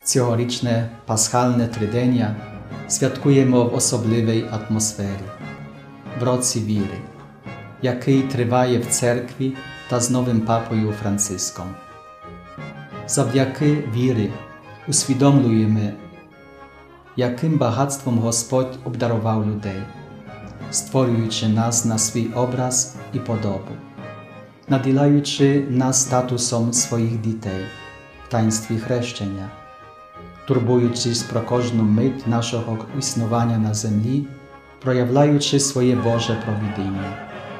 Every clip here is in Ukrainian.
Цьогорічне пасхальне тридення святкуємо в особливій атмосфері, в році віри, який триває в церкві та з новим папою Франциском. Завдяки вірі усвідомлюємо, яким багатством Господь обдарував людей, створюючи нас на свій образ і подобу, наділяючи нас статусом своїх дітей в таїнстві хрещення, турбуючись про кожну мить нашого існування на землі, проявляючи своє Боже провидіння,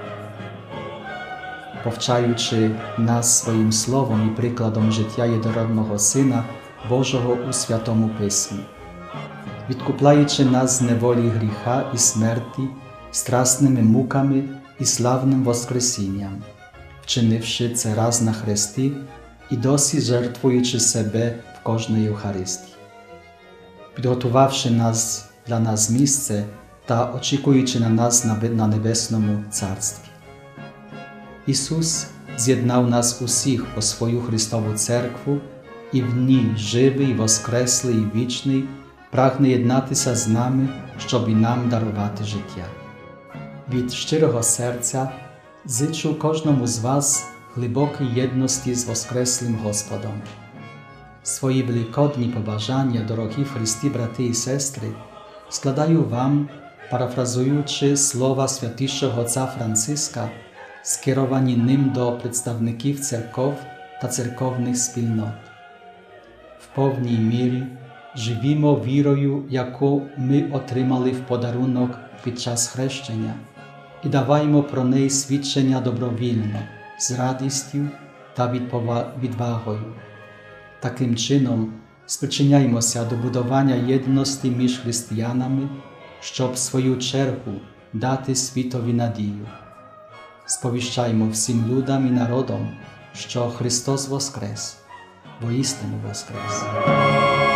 повчаючи нас своїм словом і прикладом життя єдинородного Сина Божого у Святому Письмі, відкупляючи нас з неволі гріха і смерті страсними муками і славним воскресінням, вчинивши це раз на хресті і досі жертвуючи себе в кожній Євхаристії, підготувавши для нас місце та очікуючи на нас на Небесному Царстві. Ісус з'єднав нас усіх у свою Христову Церкву і в ній живий, воскреслий і вічний прагне єднатися з нами, щоб і нам дарувати життя. Від щирого серця зичу кожному з вас глибокої єдності з Воскреслим Господом. Свої великодні побажання, дорогі в Христі брати і сестри, складаю вам, парафразуючи слова святішого отця Франциска, скеровані ним до представників церков та церковних спільнот. В повній мірі живімо вірою, яку ми отримали в подарунок під час хрещення, і даваємо про неї свідчення добровільно, з радістю та відвагою. Таким чином спричиняємося до будування єдності між християнами, щоб в свою чергу дати світові надію. Сповіщаємо всім людям і народам, що Христос воскрес, воістину воскрес.